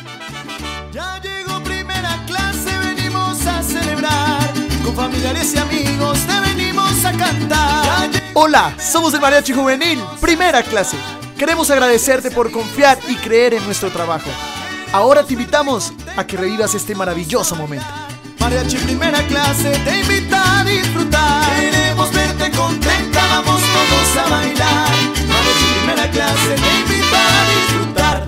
Ya llegó primera clase, venimos a celebrar. Con familiares y amigos te venimos a cantar. Hola, somos el Mariachi Juvenil, primera clase. Queremos agradecerte por confiar y creer en nuestro trabajo. Ahora te invitamos a que revivas este maravilloso momento. Mariachi primera clase te invita a disfrutar. Queremos verte contenta, vamos todos a bailar. Mariachi primera clase te invita a disfrutar.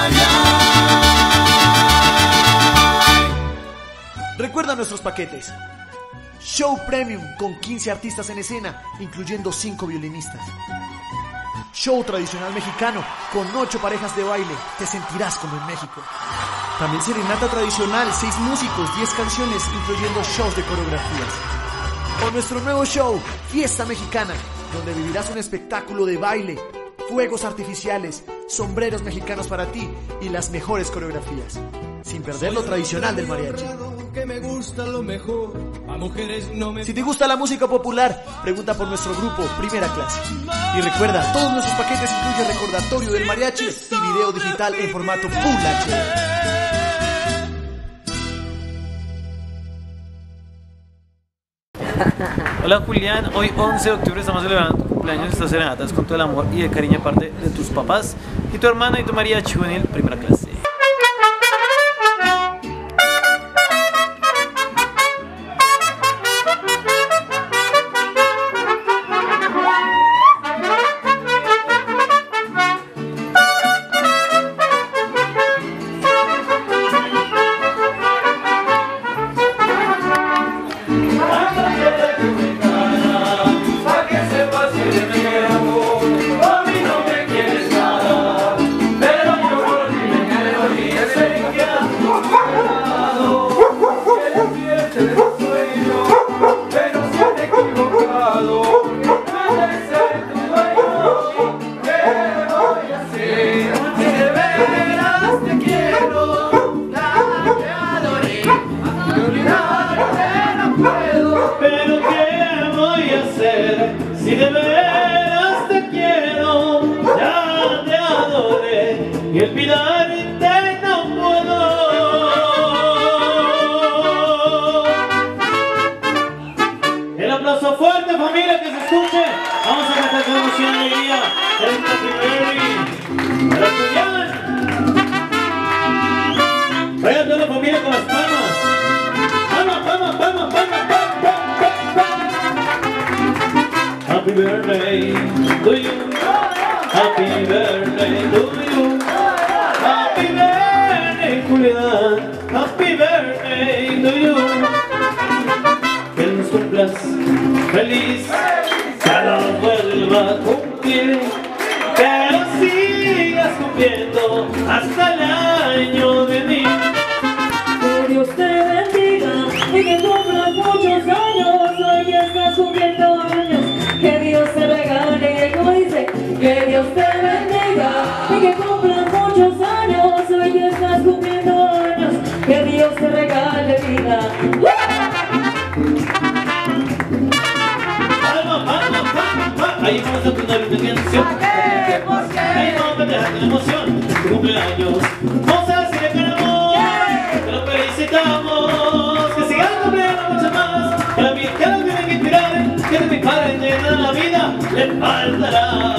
Recuerda nuestros paquetes. Show Premium con 15 artistas en escena, incluyendo 5 violinistas. Show tradicional mexicano con 8 parejas de baile, te sentirás como en México. También serenata tradicional, 6 músicos, 10 canciones, incluyendo shows de coreografías. O nuestro nuevo show, Fiesta Mexicana, donde vivirás un espectáculo de baile, fuegos artificiales, sombreros mexicanos para ti y las mejores coreografías, sin perder lo tradicional del mariachi. Si te gusta la música popular, pregunta por nuestro grupo Primera Clase. Y recuerda, todos nuestros paquetes incluyen recordatorio del mariachi y video digital en formato Full HD. Hola Julián, hoy 11 de octubre estamos celebrando tu cumpleaños. Estas serenatas con todo el amor y el cariño de parte de tus papás y tu hermana y tu mariachi juvenil primera clase. Si de veras te quiero, ya te adoré y olvidarte no puedo. El aplauso fuerte, familia, que se escuche. Vamos a cantar con emoción y alegría. El Happy Berry para Julián. Vayan toda la familia con las palmas. Palmas, palmas, palmas, palmas. Happy birthday to you. Happy birthday to you. Happy birthday, Julián. Happy birthday to you. Que nos cumplas feliz, que nos vuelva a cumplir, que nos sigas cumpliendo hasta el año de mí. Que Dios te bendiga y que cumplas muchos años. Hoy que estás cumpliendo años. Que Dios te regale, como dice, que Dios te bendiga y que cumplan muchos años. Hoy que estás cumpliendo años, que Dios te regale vida. Palma, palma, palma, palma. Ahí vamos a tener una canción. Ahí vamos a tener una emoción. Tu cumpleaños, vamos a decirle con amor. Te lo felicitamos. Que sigan cumpliendo mucho más. Que la vida nos tiene que inspirar. Que de mi padre llena la vida le faltará.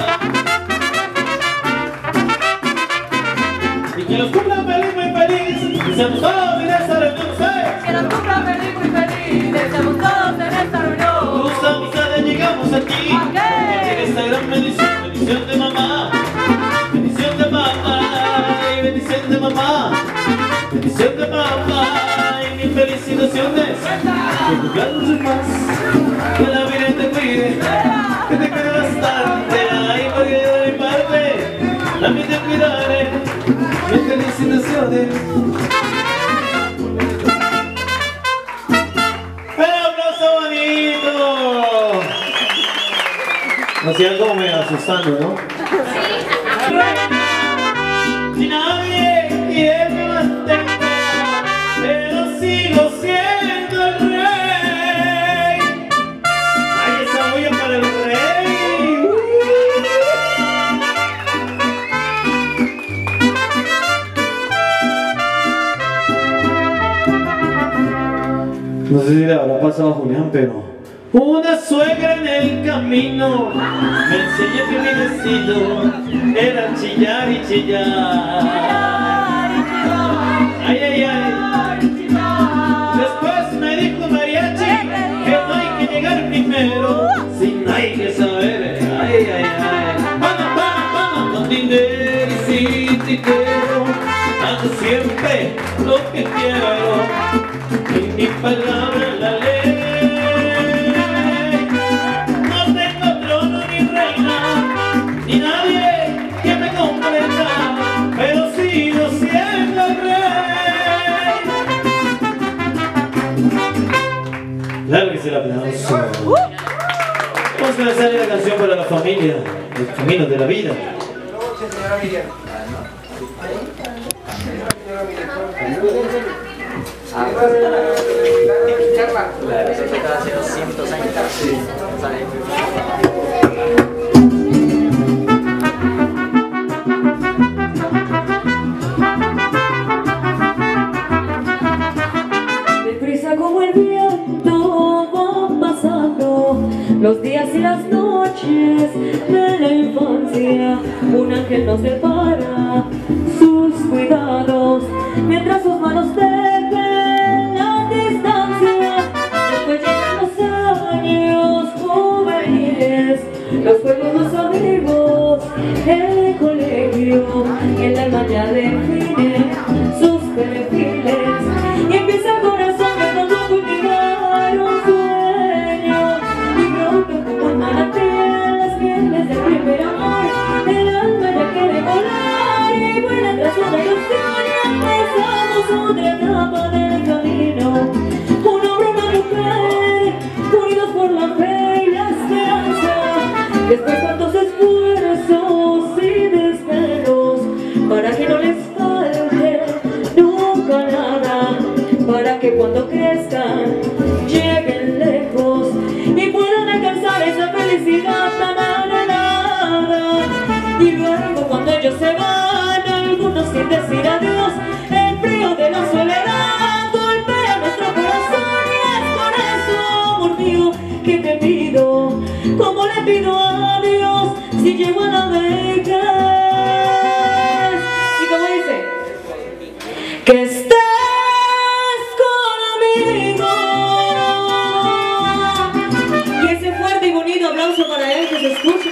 Y que los cumplan feliz, muy feliz. Que seamos todos en esta reunión. Que nos cumplan feliz, muy feliz. Deseamos todos en esta reunión. Tus amistades llegamos aquí. En esta gran bendición, bendición de mamá. Bendición de mamá y bendición de mamá. Bendición de mamá y mis felicitaciones. Que cumplas mucho más. Que la Virgen te cuide. Que te cuide bastante. Ay, porque de mi parte también te cuidaré. Mis felicitaciones. ¡Un aplauso bonito! Nos iban como medio asustando, ¿no? Si nadie quiere que mantenga, pero sigo siendo el rey. ¡Ay, esa bulla para el rey! No sé si le habrá pasado a Julián, pero una suegra en el camino me enseñó que mi destino era chillar y chillar. Ay, ay, ay. Después me dijo mariachi que no hay que llegar primero, sin hay que saber. Ay, ay, ay. Pana, con dinero y sin dinero, hago siempre lo que quiero. Y mi palabra es la ley. No tengo trono ni reina, ni nadie que me comprenda, pero sigo siendo el rey. Claro que se la aplauso. Vamos a lanzar la canción para la familia, los caminos de la vida. Señora Miriam. La receta cada hace 200 años. Sí. Deprisa como el viento van pasando los días y las noches de la infancia. Un ángel nos separa sus cuidados mientras sus manos dejen la distancia. Después llegan los años juveniles, los juegos, los amigos, el colegio, el alma ya define sus perfiles y empieza el corazón tratando de cultivar un sueño y brota como un manantial las mieles del primer amor. El alma ya quiere volar y vuela tras una ilusión y empezamos otra etapa del camino. Un hombre y una mujer unidos por la fe y la esperanza. Después cuántos esfuerzos y desvelos para que no les falte nunca nada, para que cuando crezcan lleguen lejos y puedan alcanzar esa felicidad tan anhelada. Y luego cuando ellos se van, algunos sin decir adiós, el frío de la soledad golpea nuestro corazón. Y es por eso, amor mío, que te pido, como le pido a Dios, si llego a la vejez. Y como dice, que estés conmigo. Y ese fuerte y bonito aplauso para él, que se escuche.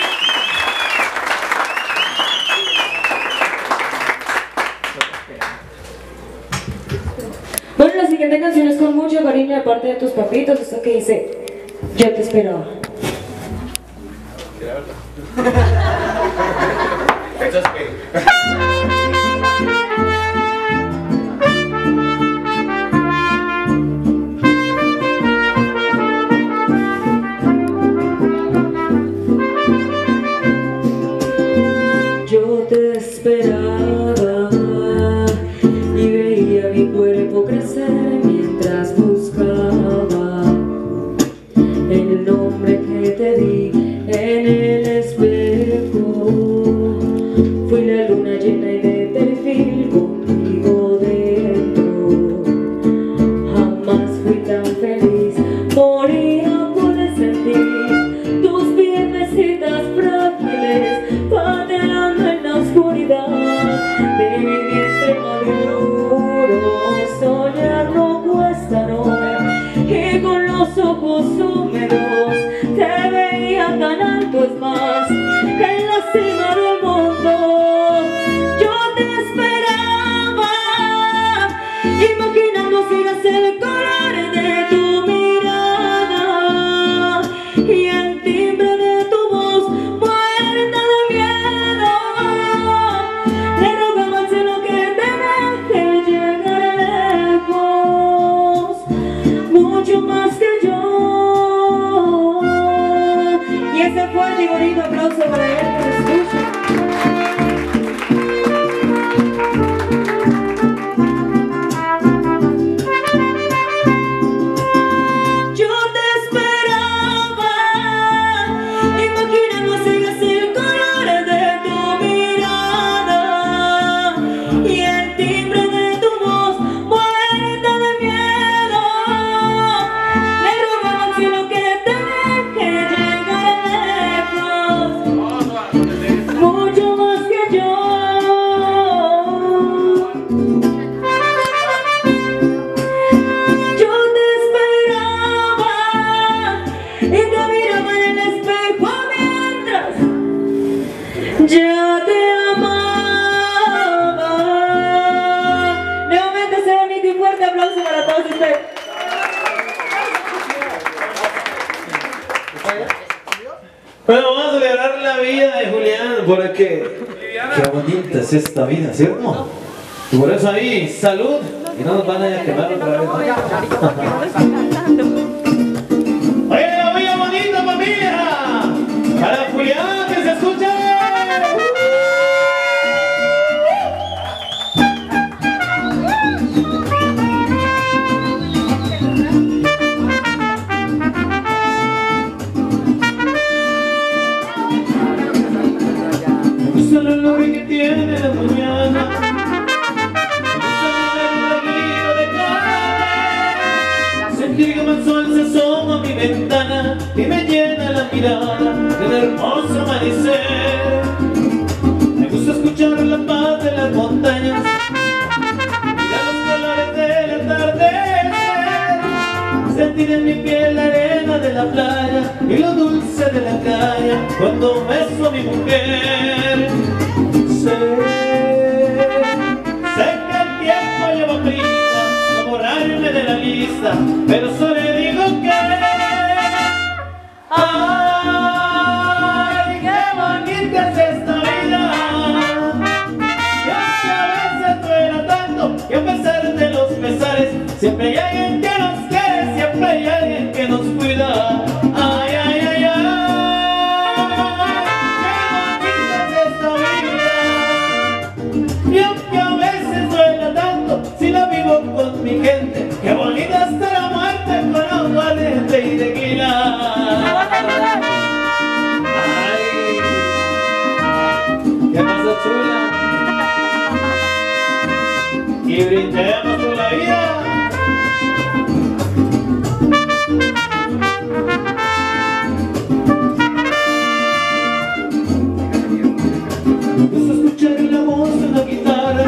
Bueno, la siguiente canción es con mucho cariño de parte de tus papitos. Esto que dice, yo te esperaba. Eso es que... Yo te esperaba y veía mi cuerpo crecer mientras buscaba el nombre que te di en el espejo. Fui la luna llena y de Porque qué bonita es esta vida, ¿cierto? Y por eso ahí, salud, y no nos van a quemar otra vez. Oye, la vida bonita, familia. Para Julián, que se escuche. Me gusta el olor que tiene la mañana. Sentir como el sol se asoma a mi ventana y me llena la mirada del hermoso amanecer. Me gusta escuchar la paz de las montañas, mirar los colores del atardecer, sentir en mi piel la arena de la playa y lo dulce de la calle cuando beso a mi mujer. Sé que el tiempo lleva prisa a borrarme de la lista, pero solo le digo que ¡ay, qué bonita es esta vida! Y aunque a veces duela tanto, y a pesar de los pesares, siempre hay alguien que nos quiere, siempre hay alguien que nos cuida. ¡Ay, ay, ay, ay! ¡Qué bonita es esta vida! Y aunque a veces duela tanto, si la vivo con mi gente, qué bonita está la muerte con aguardiente y tequila. Ay, qué pasa, chula. Y brindemos por la vida. Me gusta escuchar la voz de la guitarra,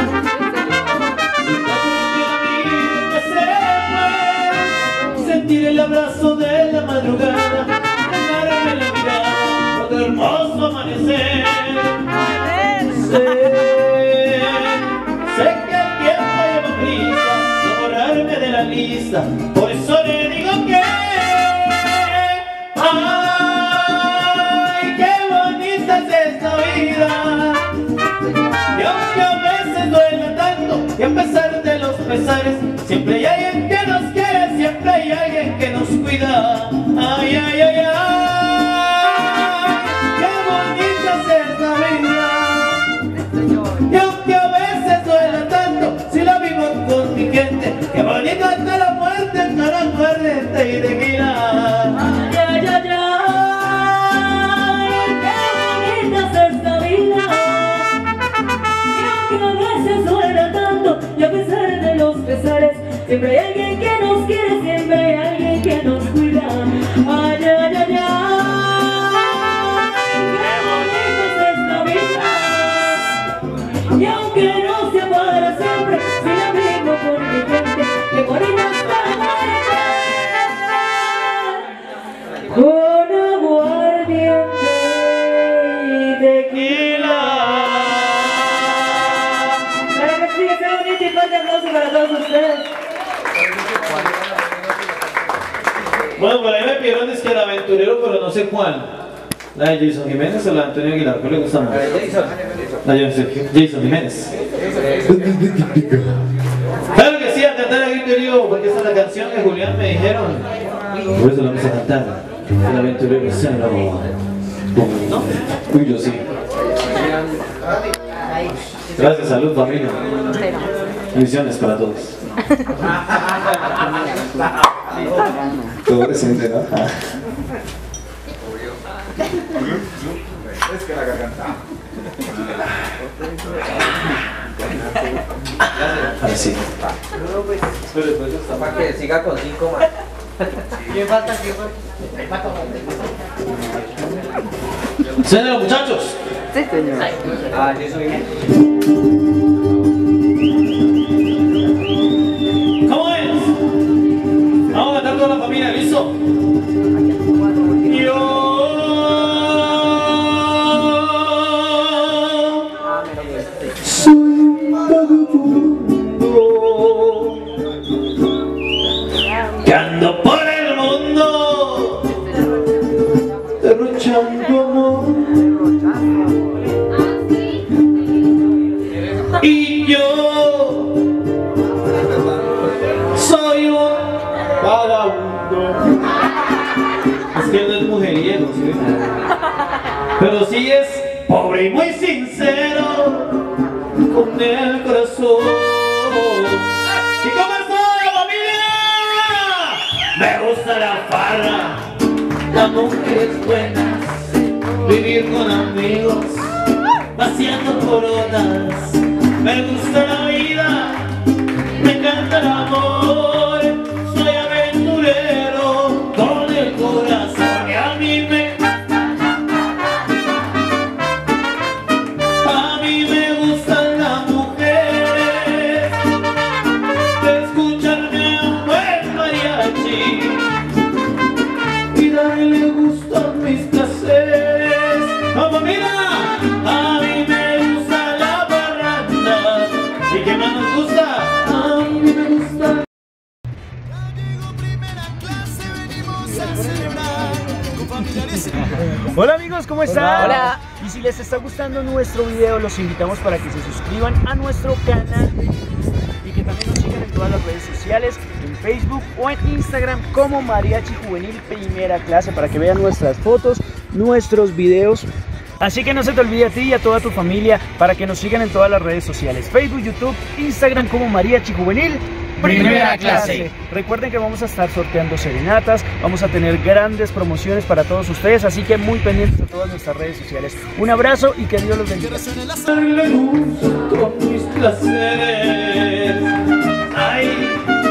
sentir el abrazo de la madrugada, dejarme la mirada por el hermoso amanecer. Sé que el tiempo lleva prisa no borrarme de la lista, por eso le digo que ¡ay, qué bonita es esta vida! Y aunque a veces duele tanto, y a pesar de los pesares, siempre hay alguien que nos quiere, siempre hay alguien que nos cuida. Ay, ay, ay, ay, qué bonita es esta vida. Y aunque a veces duele tanto, si la vivo con mi gente, qué bonita está la muerte, con aguardiente y tequila. Ay, ay, ay, ay, qué bonita es esta vida. Y aunque a veces duela tanto, y a pesar de los pesares, siempre hay alguien que nos quiere, siempre hay alguien que nos cuida. Ay, ay, ay, ay, qué bonita es esta vida. Y aunque no sea para siempre, si la vivo por mi gente, qué bonita está la muerte con aguardiente y tequila. Claro que sí, qué bonito y fuerte aplauso para todos ustedes. Bueno, por ahí me pidieron es que el aventurero, pero no sé cuál. La de Jason Jiménez o la de Antonio Aguilar, ¿cuál le gusta más? La de Jason Jiménez. Claro que sí, a cantar a grito herido, porque esa es la canción que Julián me dijeron. Por eso la vamos a cantar. El aventurero cero. Uy, yo sí. Gracias, salud, familia. Bendiciones para todos. Todo presente, ¿no? Es que la garganta. Ahora sí. Para que siga con 5 más. ¿Quién falta? ¿Quién falta? ¡Suenen los muchachos! Sí, señor. Ah, yo soy. ¿Cómo es? Vamos a cantar toda la familia, ¿listo? Yo soy un vagabundo que ando por el mundo derrochando amor. ¿sí? Pero sí es pobre y muy sincero con el corazón. ¿Y cómo está la familia? Me gusta la farra, las mujeres buenas, vivir con amigos, vaciando coronas. Me gusta la vida, me encanta el amor, soy aventurero con el corazón y a mí me gustan las mujeres, escucharme un buen mariachi y darle gusto a mis placeres. ¡Vamos, mira! A mí me gusta la parranda. ¿Y qué más nos gusta? A mí me gusta. Hola amigos, ¿cómo están? Hola. Y si les está gustando nuestro video, los invitamos para que se suscriban a nuestro canal y que también nos sigan en todas las redes sociales, en Facebook o en Instagram como Mariachi Juvenil Primera Clase, para que vean nuestras fotos, nuestros videos. Así que no se te olvide a ti y a toda tu familia para que nos sigan en todas las redes sociales, Facebook, YouTube, Instagram como Mariachi Juvenil Primera Clase. Recuerden que vamos a estar sorteando serenatas, vamos a tener grandes promociones para todos ustedes, así que muy pendientes de todas nuestras redes sociales. Un abrazo y que Dios los bendiga. Darle gusto a mis placeres. Ay.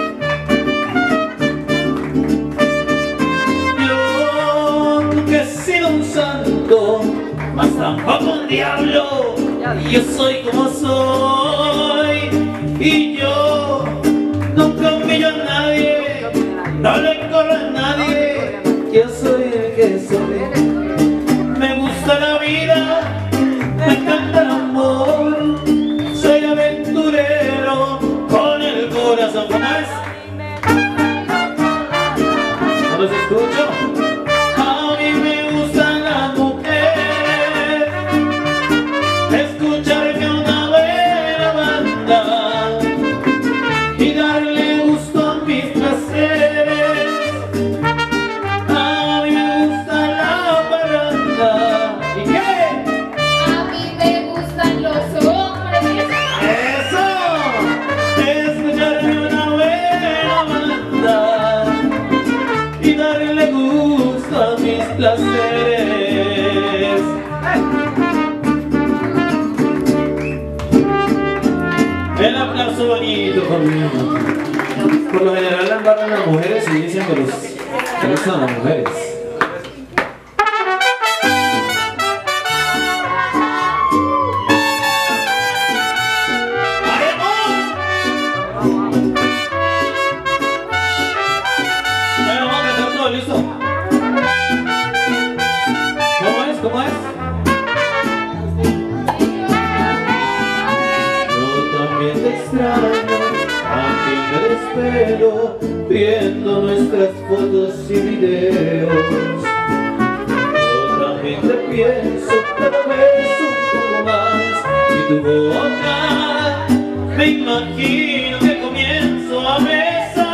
Yo nunca he sido un santo, mas tampoco un diablo. Yo soy como soy y yo no cambio a nadie, no le corro a nadie. Yo soy el que soy. Me gusta la vida, me encanta el amor, soy aventurero con el corazón. ¿Cómo es? ¿No los escucho? A mí me gustan las mujeres, escucharme una buena banda y darle gusto a mis placeres. A mí me gusta la parranda. ¿Y qué? A mí me gustan los hombres. ¡Eso! Escucharme una buena banda y darle gusto a mis placeres. El aplauso bonito conmigo. Por lo general la embarran las mujeres y dicen que les gustan las mujeres. Bueno, vamos a cantar todo, ¿listo? ¿Cómo es? ¿Cómo es? Yo también te extraño, aunque me desvelo viendo nuestras fotos y videos. Yo también te pienso cada vez un poco más y tu boca me imagino que comienzo a besar.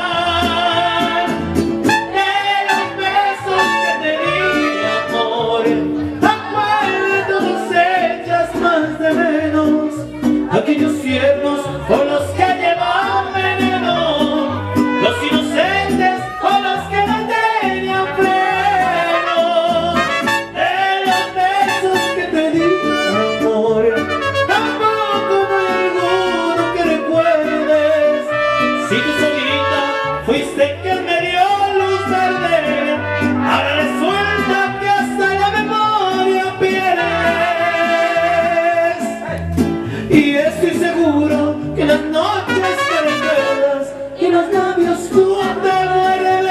De los besos que te di, amor, ¿a cuál nos echas más de menos? Aquellos tiernos o los que llevan veneno, los inocentes o los que no tenían freno. De los besos que te di, amor, tampoco hay alguno que recuerdes. Si tú solita fuiste quien me dio luz verde, ahora resulta que hasta la memoria pierdes. Y estoy seguro que las noches te recuerdas y los labios tú te muerdes.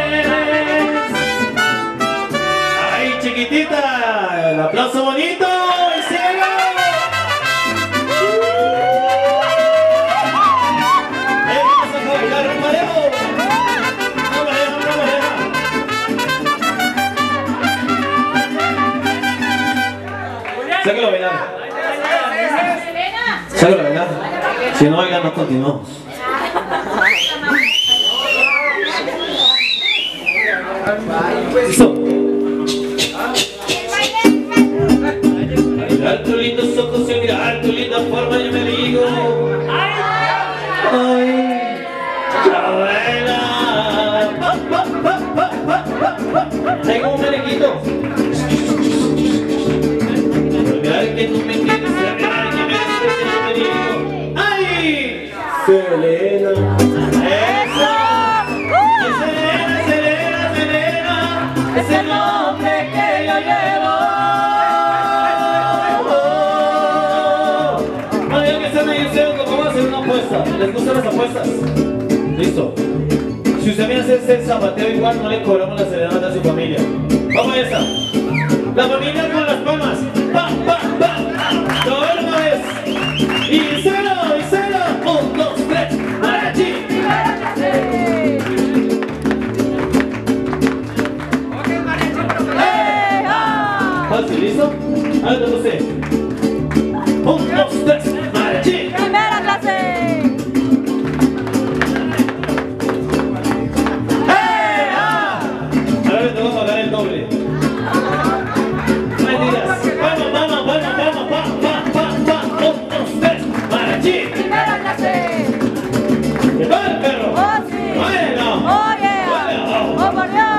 Ay, chiquitita, el aplauso bonito y sigue. Vamos a bailar un parejo. Una pareja, una pareja. Sáquelo a bailar. Sáquelo a bailar. Si no bailan, no continuamos. ¿Listo? mirar tus lindos ojos y al mirar tu linda forma yo me digo, ay, Chabela. Tengo un merenguito. Al mirar que tú me quieres, al mirar que me desprecias yo me digo, ay, Selena. Eso. Y Selena, Selena, Selena, es el nombre que yo llevo. Oye, que están ahí ustedes, ¿cómo van a hacer una apuesta? ¿Les gustan las apuestas? Listo. Si usted viene a hacerse el zapateo igual, no le cobramos la serenata a su familia. Vamos a esa. La familia con las palmas. ¡Pa, pa, pa! ¡Todo una vez! ¡Y cero! ¡Y cero! ¡1, 2, 3! ¡Mariachi! Fácil, ¿listo? Hágalo usted. 1, 2, 3, mariachi. Primera clase. Ahora le tengo que pagar el doble. Mentiras. Vamos, vamos, vamos, vamos, pa, pa, pa, pa. 1, 2, 3, mariachi. Primera clase. ¿Qué va el perro? Oh, sí. Bueno. Oh, yeah. Oh, por Dios.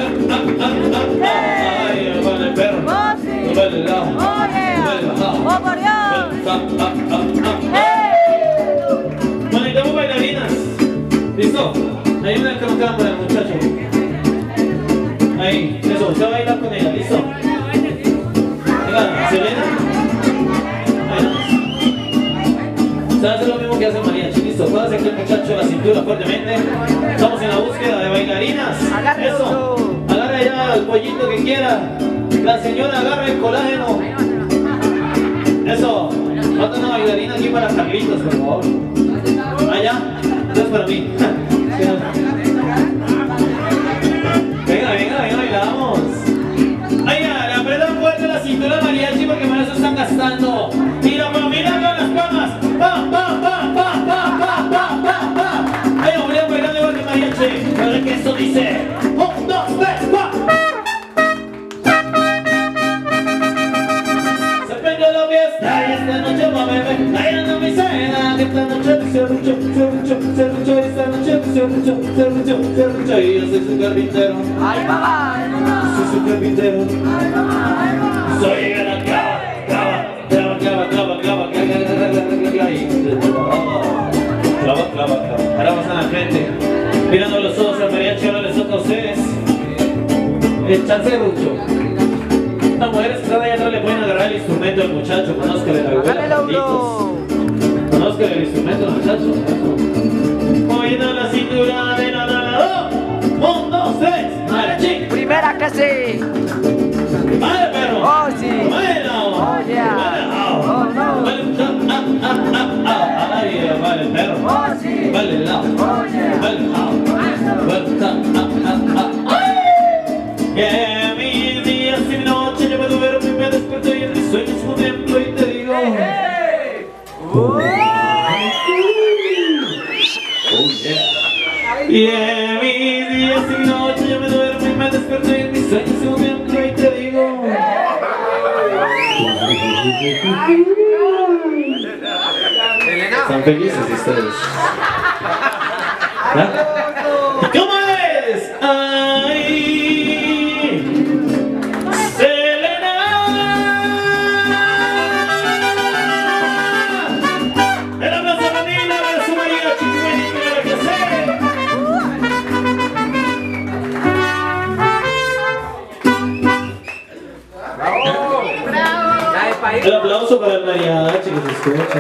Ay, va el perro. Oh, sí. Va el lado. Oh, yeah. Oh, por Dios. Bueno, necesitamos bailarinas. ¿Listo? Hay una que no queda para el muchacho. Ahí, eso, usted va a bailar con ella, ¿listo? Venga, Selena. Ahí vamos. Usted hace lo mismo que hace mariachi, ¿listo? Puede hacer que el muchacho la cintura fuertemente. Estamos en la búsqueda de bailarinas. Eso, agarra ya el pollito que quiera. La señora agarra el colágeno. Eso, falta una bailarina aquí para Carlitos, por favor. Allá, no es para mí. Venga, venga, venga, bailamos. Ay, ya, le apretan fuerte la cintura mariachi porque para eso están gastando. Y la familia con las palmas. Pa, pa, pa, pa, pa, pa, pa, pa, pa. Ay, voy a bailar igual que mariachi. Pero que esto dice 1, 2, 3, pa. Se prende la fiesta y esta noche va a beber. Bailando mi cena, que esta noche dice mucho, mucho, mucho, esta noche dice mucho, mucho, mucho. Y yo soy su carpintero. Ay, mamá. Soy su carpintero. Soy el clava, clava, clava, clava, clava, clava, clava, clava. Ahora vas a la frente, mirando los ojos al mariachi, ahora les toca a ustedes. Echarse mucho. Las mujeres que están allá atrás le pueden agarrar el instrumento al muchacho, conózcale la abuela, Carlitos. Conózcale el instrumento al muchacho. Moviendo la cintura de la 1, 2, 3, mariachi. Primera clase. ¡Vale, perro! Oh, sí. ¡Bueno! Oh, yeah. Oh, no. Vale, vale, perro. Oh, sí. Vale, lado. Oh, yeah. Vale, que mis días y mi noche yo me duermo y me despierto y en mis sueños contemplo y te digo, y en mis días y mi noche yo me duermo y me despierto y en mis sueños contemplo y te digo, están felices ustedes. ¿Cómo es? ¡Ay! ¡Selena! El abrazo familia de su mariachi juvenil de la que sé. El aplauso para el mariachi que se escucha.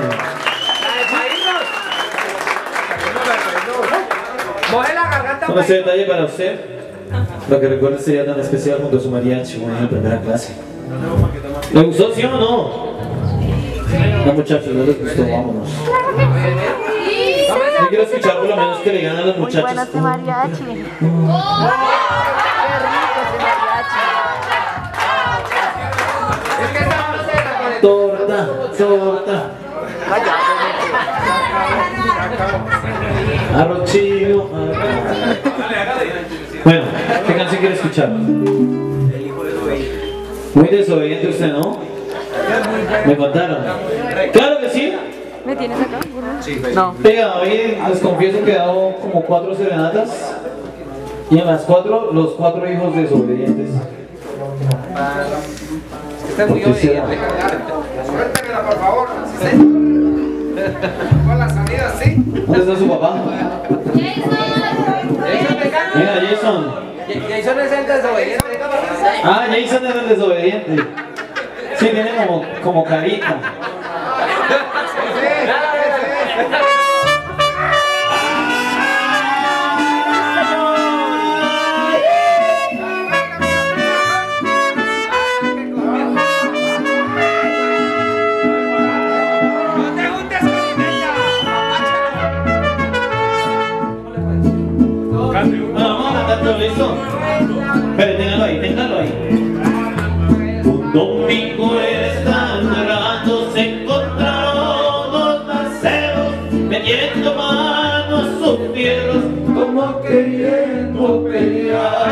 Con ese detalle para usted, para que recuerde ese día tan especial junto a su mariachi en primera clase. ¿Le gustó, sí o no? No, muchachos, no les gustó, vámonos. Yo quiero escuchar por lo menos que le digan a los muchachos. Muy bueno este mariachi. Qué rico ese mariachi. Torta, torta. Arroz chino. Bueno, ¿qué canción quiere escuchar? Muy desobediente usted, ¿no? Me contaron. Claro que sí. ¿Me tienes acá? Sí, No. Venga, hoy les confieso que he dado como 4 serenatas. Y en las 4, los 4 hijos desobedientes. Está muy obediente. Suéltemela, por favor. Con la salida, sí. ¿Dónde está su papá? Mira, Jason. Jason es el desobediente. Ah, Jason es el desobediente. Sí, tiene como carita. Vamos a cantar todo eso. Pero téngalo ahí. Un domingo estando se encontraron dos maceros metiendo manos sus fierros como queriendo pelear.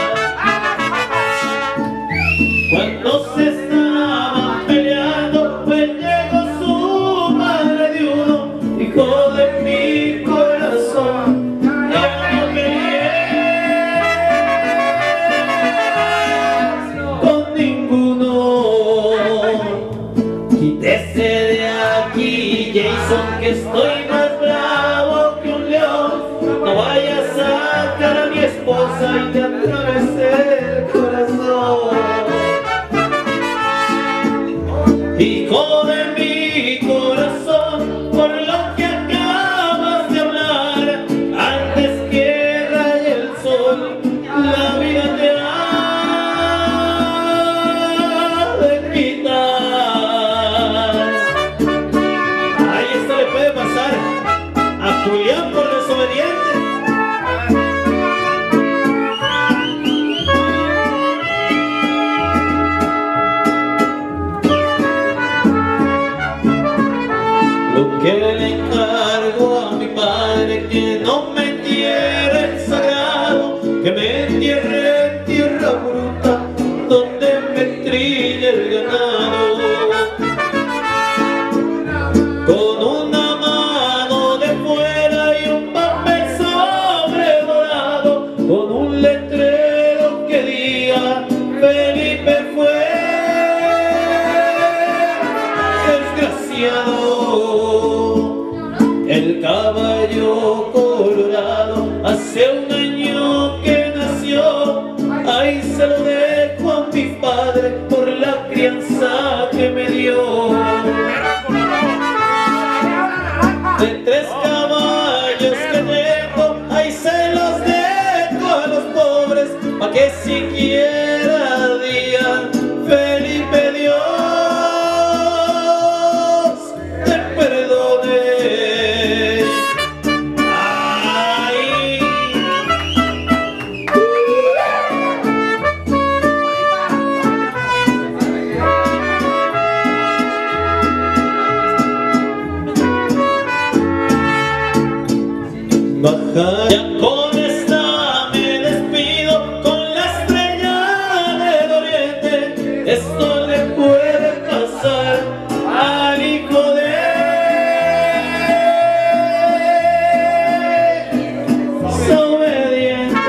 Cuando se estaban peleando, pues llegó su madre de uno, hijo de mi corazón. Que estoy más bravo que un león. No vayas a sacar a mi esposa y te atravesé el corazón. Hijo de mi corazón, por lo que acabas de hablar, antes que raye el sol, la vida te ha de quitar. Julián por desobediente. Lo que le encargo a mi padre, que no me entierre en sagrado, que me entierre en tierra bruta, donde me trille el ganado. Con una mano de fuera y un papel sobredorado, con un letrero que diga Felipe fue desgraciado. El caballo colorado hace un año que nació, ahí se lo dejo a mi padre por la crianza que me dio. De 3 caballos que tengo, ahí se los dejo a los pobres, pa' que siquiera digan Felipe Dios te perdone. Ay. Baja. Ya con esta me despido con la estrella del oriente. Esto le puede pasar al hijo de desobediente.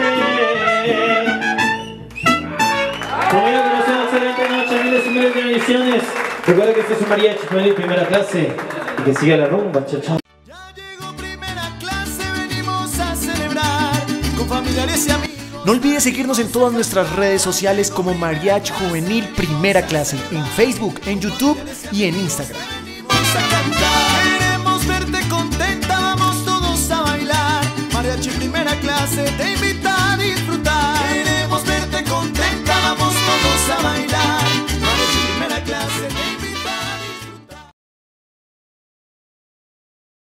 Conmigo que nos una excelente noche, miles y miles de bendiciones. Recuerda que este es un mariachi juvenil primera clase y que siga la rumba, chao, chao. Familiares y amigos. No olvides seguirnos en todas nuestras redes sociales como Mariachi Juvenil Primera Clase, en Facebook, en YouTube y en Instagram. Venimos a cantar.